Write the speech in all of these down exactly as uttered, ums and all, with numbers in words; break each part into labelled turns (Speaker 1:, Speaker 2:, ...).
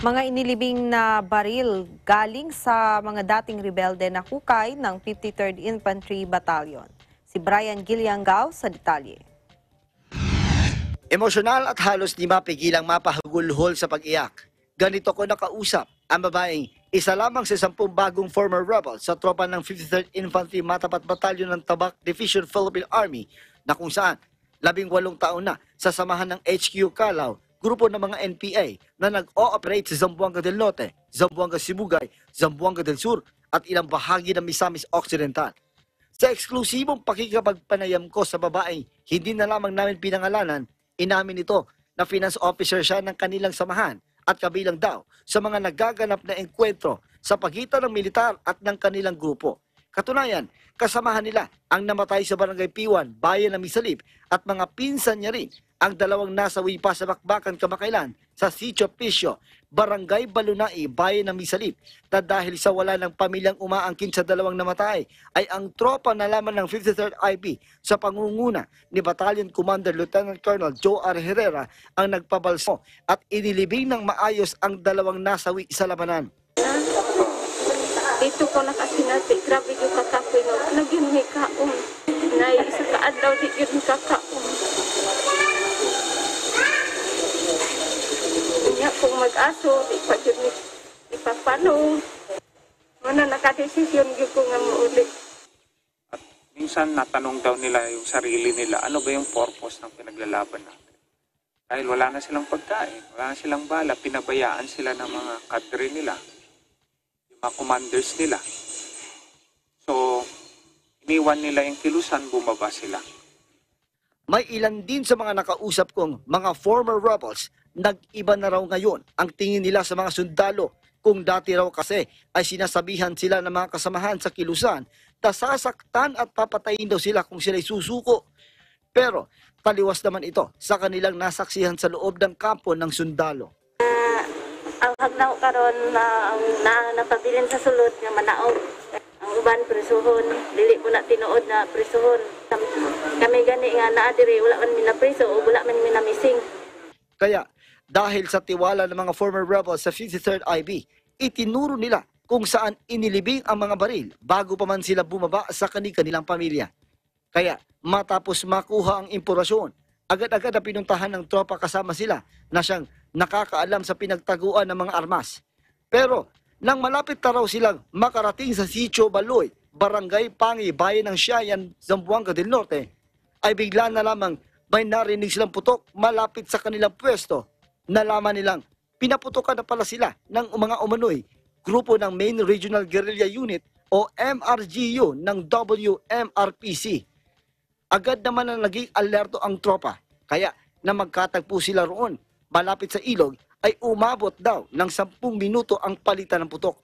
Speaker 1: Mga inilibing na baril galing sa mga dating rebelde na hukay ng fifty-third Infantry Battalion. Si Brian Giliangao sa detalye.
Speaker 2: Emosyonal at halos di mapigilang mapahagulhol sa pag-iyak. Ganito ko nakausap ang babaeng isa lamang sa sampung bagong former rebel sa tropa ng fifty-third Infantry Matapat Battalion ng Tabak Division Philippine Army na kung saan labing walong taon na sa samahan ng H Q Calao, grupo ng mga N P A na nag-ooperate sa Zamboanga del Norte, Zamboanga Sibugay, Zamboanga del Sur at ilang bahagi ng Misamis Occidental. Sa eksklusibong pakikipagpanayam ko sa babaeng hindi na lamang namin pinangalanan, inamin ito na finance officer siya ng kanilang samahan at kabilang daw sa mga nagaganap na engkwentro sa pagitan ng militar at ng kanilang grupo. Katunayan, kasamahan nila ang namatay sa Barangay Piwan, Bayan ng Misalip at mga pinsan niya rin ang dalawang nasawi pa sa bakbakan kamakailan sa Sitio Pisio, Barangay Balunai, Bayan ng Misalip na dahil sa wala ng pamilyang umaangkin sa dalawang namatay ay ang tropa na laman ng fifty-third I P sa pangunguna ni Battalion Commander Lieutenant Colonel Joe R. Herrera ang nagpabalso at inilibing ng maayos ang dalawang nasawi sa labanan.
Speaker 3: Dito ko nakasinati, grabe yung kakapoy no. Nagyun may kaon. Nay, isa ka adlaw di yun kakaon. Kanya kung mag-aso, di pa yun ipapano. Mana nakadesisyon yun ko nga maulit.
Speaker 4: At minsan natanong daw nila yung sarili nila, ano ba yung purpose ng pinaglalaban natin? Dahil wala na silang pagkain, wala na silang bala, pinabayaan sila ng mga kadre nila. Mga commanders nila. So, iniwan nila yung kilusan, bumaba sila.
Speaker 2: May ilan din sa mga nakausap kong mga former rebels, nag-iba na raw ngayon ang tingin nila sa mga sundalo. Kung dati raw kasi ay sinasabihan sila ng mga kasamahan sa kilusan na sasaktan at papatayin daw sila kung sila'y susuko. Pero taliwas naman ito sa kanilang nasaksihan sa loob ng kampo ng sundalo.
Speaker 3: Ang hagnaw karon na ang na, napabilin sa sulod nga manaog. Ang uban prisuhon, dili ko na tinuod na prisuhon. Kami gani nga naa diri wala man minapriso o wala man minamising.
Speaker 2: Kaya dahil sa tiwala ng mga former rebels sa fifty-third I B, itinuro nila kung saan inilibing ang mga baril bago pa man sila bumaba sa kanilang pamilya. Kaya matapos makuha ang impormasyon, agad-agad na pinuntahan ng tropa kasama sila na siyang nakakaalam sa pinagtaguan ng mga armas. Pero nang malapit na raw silang makarating sa Sitio Baloy, Barangay Pangi, Bayan ng Siayan, Zamboanga del Norte, ay bigla na lamang may narinig silang putok malapit sa kanilang pwesto. Nalaman nilang pinaputokan na pala sila ng mga umano'y grupo ng Main Regional Guerrilla Unit o M R G U ng W M R P C. Agad naman na naging alerto ang tropa, kaya na magkatagpo sila roon malapit sa ilog ay umabot daw ng sampung minuto ang palitan ng putok.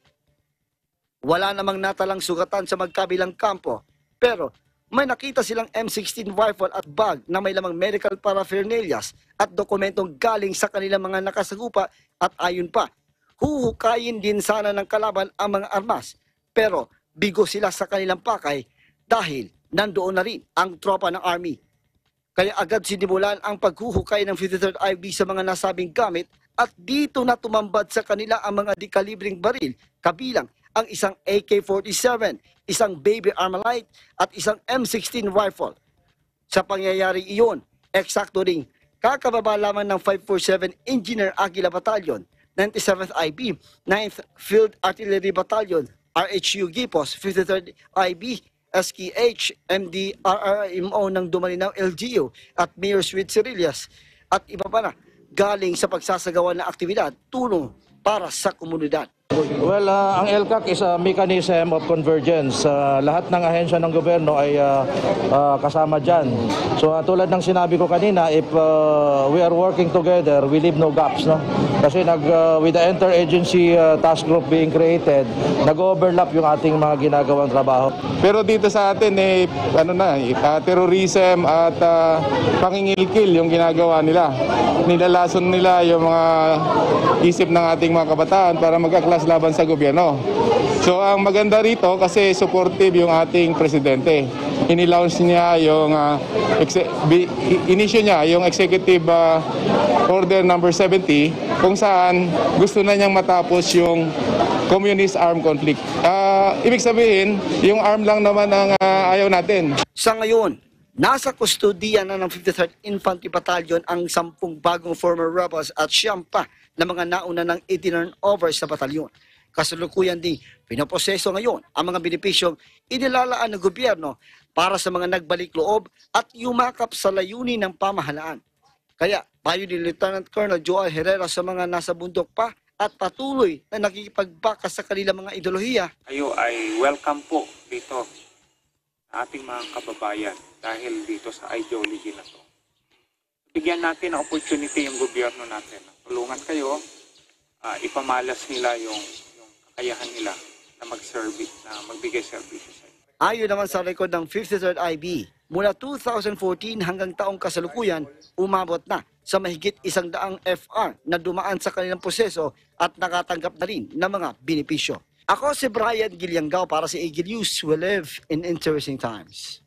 Speaker 2: Wala namang natalang sugatan sa magkabilang kampo, pero may nakita silang M sixteen rifle at bag na may lamang medical paraphernalias at dokumentong galing sa kanilang mga nakasagupa at ayon pa, huhukayin din sana ng kalaban ang mga armas, pero bigo sila sa kanilang pakay dahil nandoon na rin ang tropa ng army. Kaya agad sinimulan ang paghuhukay ng fifty-third I B sa mga nasabing gamit at dito na tumambad sa kanila ang mga dekalibring baril, kabilang ang isang A K forty-seven, isang baby Armalite at isang M sixteen rifle. Sa pangyayari iyon, eksakto ring kakababa lamang ng five forty-seven Engineer Aguila Battalion, ninety-seventh I B, ninth Field Artillery Battalion, R H U Gipos, fifty-third I B, S K H, M D R R M O ng Dumalinaw L G U at Mayor Sweet Cirillas at iba pa na galing sa pagsasagawa ng aktibidad tulong para sa komunidad.
Speaker 5: Well, uh, ang L C A C is a mechanism of convergence. Uh, lahat ng ahensya ng gobyerno ay uh, uh, kasama dyan. So uh, tulad ng sinabi ko kanina, if uh, we are working together, we leave no gaps. No? Kasi nag, uh, with the interagency uh, task group being created, nag-overlap yung ating mga ginagawang trabaho.
Speaker 6: Pero dito sa atin, eh, ano na, uh, terrorism at uh, pangingilkil yung ginagawa nila. Nilalason nila yung mga isip ng ating mga kabataan para magkaklas laban sa gobyerno. So ang maganda rito kasi supportive yung ating presidente. inilaunch niya yung uh, exe- bi- inisyo niya yung executive uh, order number seventy kung saan gusto na niyang matapos yung communist armed conflict. Uh, ibig sabihin, yung arm lang naman ang uh, ayaw natin.
Speaker 2: Sa ngayon, nasa kustodiya na ng fifty-third Infantry Battalion ang sampung bagong former rebels at siyam pa na mga nauna ng i-turn over sa batalyon. Kasalukuyan din, pinoproseso ngayon ang mga benepisyong inilalaan ng gobyerno para sa mga nagbalik loob at yumakap sa layunin ng pamahalaan. Kaya, payo ni Lieutenant Colonel Joel Herrera sa mga nasa bundok pa at patuloy na nakikipagbaka sa kanilang mga ideolohiya.
Speaker 4: Kayo ay welcome po dito sa ating mga kababayan dahil dito sa ideology na to. Bigyan natin ng opportunity yung gobyerno natin. Tulungan kayo, uh, ipamalas nila yung, yung kakayahan nila na mag-service, na magbigay serbisyo sa inyo.
Speaker 2: Ayon naman sa record ng fifty-third I B, mula two thousand fourteen hanggang taong kasalukuyan, umabot na sa mahigit isang daang F R na dumaan sa kanilang proseso at nakatanggap na rin ng mga benepisyo. Ako si Brian Giliangao para sa Eagle News. We live in interesting times.